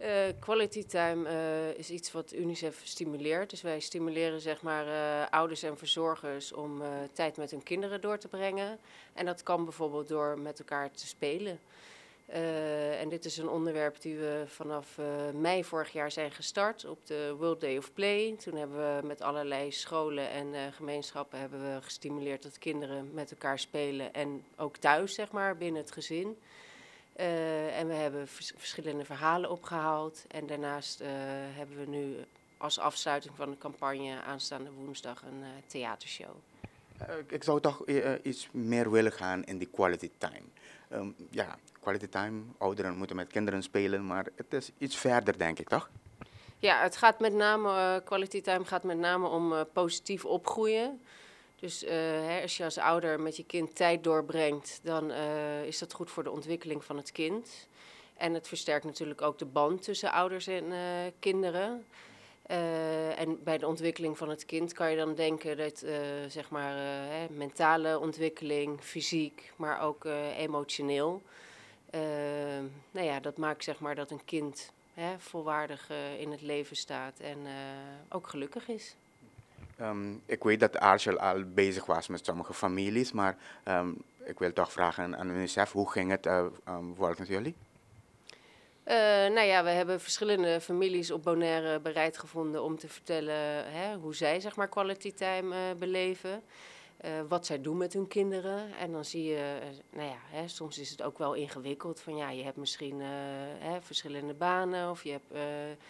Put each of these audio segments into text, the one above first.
Quality time is iets wat UNICEF stimuleert. Dus wij stimuleren zeg maar ouders en verzorgers om tijd met hun kinderen door te brengen. En dat kan bijvoorbeeld door met elkaar te spelen. En dit is een onderwerp die we vanaf mei vorig jaar zijn gestart op de World Day of Play. Toen hebben we met allerlei scholen en gemeenschappen hebben we gestimuleerd dat kinderen met elkaar spelen. En ook thuis, zeg maar, binnen het gezin. En we hebben verschillende verhalen opgehaald. En daarnaast hebben we nu als afsluiting van de campagne aanstaande woensdag een theatershow. Ik zou toch iets meer willen gaan in die quality time. Ja, quality time, ouderen moeten met kinderen spelen, maar het is iets verder, denk ik, toch? Ja, het gaat met name, quality time gaat met name om positief opgroeien. Dus als je als ouder met je kind tijd doorbrengt, dan is dat goed voor de ontwikkeling van het kind. En het versterkt natuurlijk ook de band tussen ouders en kinderen. En bij de ontwikkeling van het kind kan je dan denken dat zeg maar, mentale ontwikkeling, fysiek, maar ook emotioneel. Nou ja, dat maakt zeg maar dat een kind volwaardig in het leven staat en ook gelukkig is. Ik weet dat Arshel al bezig was met sommige families, maar ik wil toch vragen aan UNICEF, hoe ging het volgens jullie? Nou ja, we hebben verschillende families op Bonaire bereid gevonden om te vertellen hoe zij zeg maar quality time beleven. Wat zij doen met hun kinderen. En dan zie je, nou ja, soms is het ook wel ingewikkeld. Van ja, je hebt misschien verschillende banen of je hebt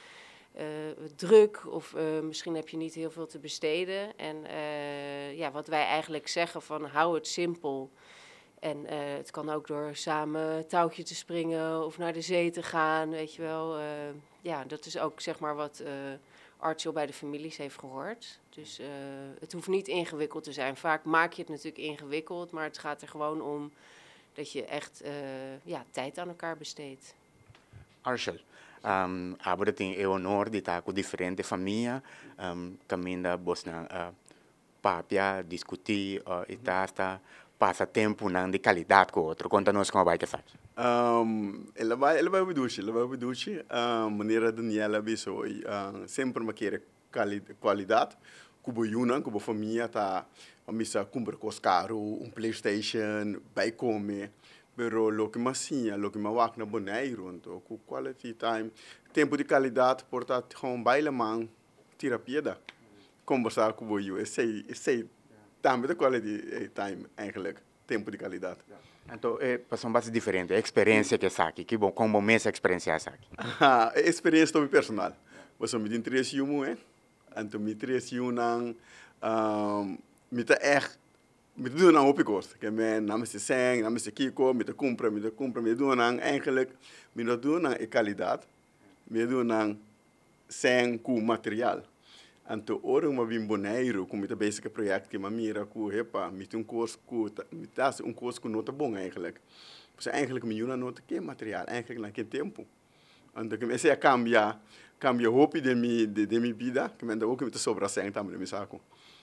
druk of misschien heb je niet heel veel te besteden. En ja, wat wij eigenlijk zeggen van hou het simpel. En het kan ook door samen touwtje te springen of naar de zee te gaan, weet je wel. Ja, dat is ook zeg maar wat Archel bij de families heeft gehoord. Dus het hoeft niet ingewikkeld te zijn. Vaak maak je het natuurlijk ingewikkeld, maar het gaat er gewoon om dat je echt ja, tijd aan elkaar besteedt. Arshel, abro tem eu honor de estar com diferentes famílias, caminha bosna papia, discutir, e tá passa tempo não de qualidade com o outro. Conta-nos como vai te faz. Ela vai beduche, ela vai beduche. Maneira Daniela biso, sempre uma querer qualidade. Kubo Yuna, kubo família tá, a missa compra cos caro, PlayStation, bij comer. Pero lo que mais sim, lo que mais wak na bonaire rond, com quality time, tempo de qualidade, portanto, gewoon baile man, terapia da. Conversar com o eu, esse também de quality time eigenlijk, tempo de qualidade. Então, são bases diferentes, a experiência que saque, que bom, como mesmo a experiência saque. A experiência também personal. Você me tem interesse em um, então me interesse em um, me tá me doen aan op ik hoor. Ik ben namens de zeng, namens de kiko, met de compra, me doen aan eigenlijk, me doen aan kwaliteit, me doen aan zeng ku materiaal. En te oren maar bim bonairo, com met basic project que mamira ku hepa, met een koers ku, met dat een koers ku nota bon eigenlijk. Dus eigenlijk me juna nota ke materiaal, eigenlijk na ke tempo. En dan kan je cambia hopi de mi vida, que me da ook met de sobra zeng tamele me sako.